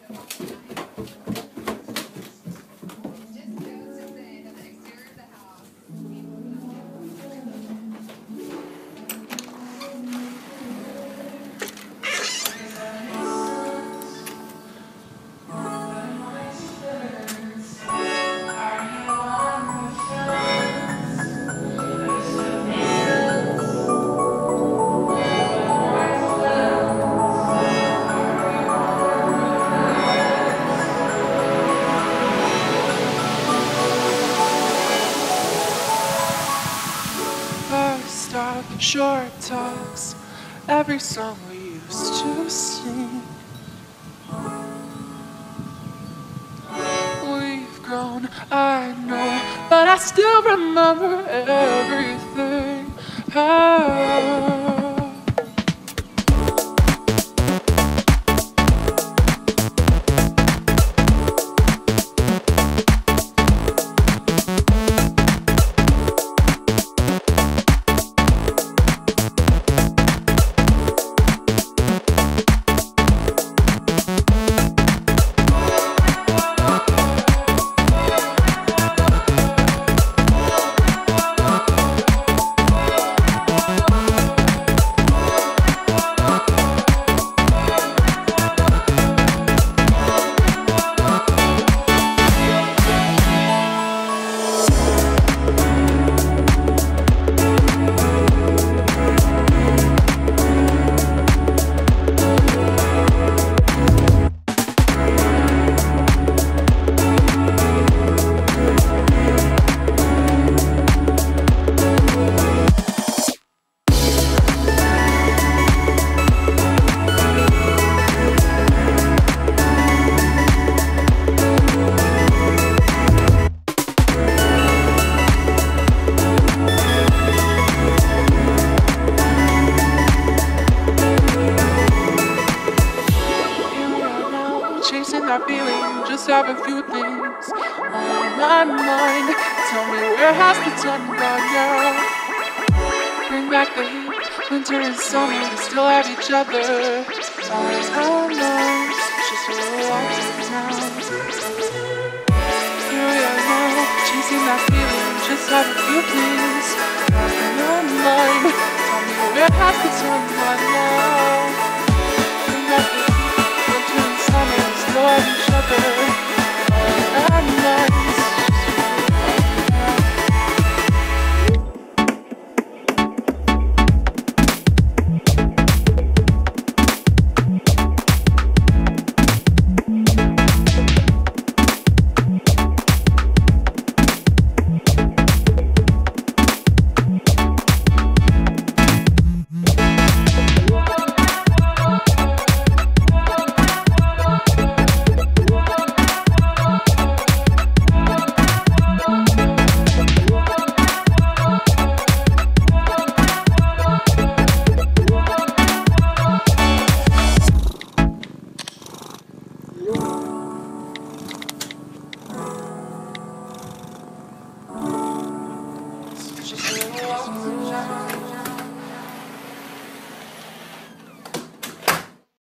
Talk, short talks, every song we used to sing. We've grown, I know, but I still remember everything. Chasing that feeling, just have a few things on my mind. Tell me, where has the time gone now? Bring back the heat, winter and summer, we still have each other. Our minds, just a little lost now. Here we are now, chasing that feeling, just have a few things on my mind. Tell me, where has the time gone now?